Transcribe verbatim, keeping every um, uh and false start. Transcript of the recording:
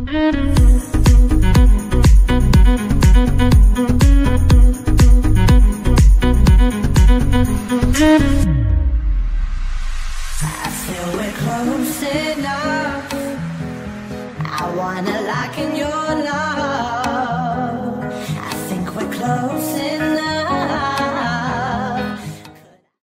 feel we're close enough. I wanna lock in your love.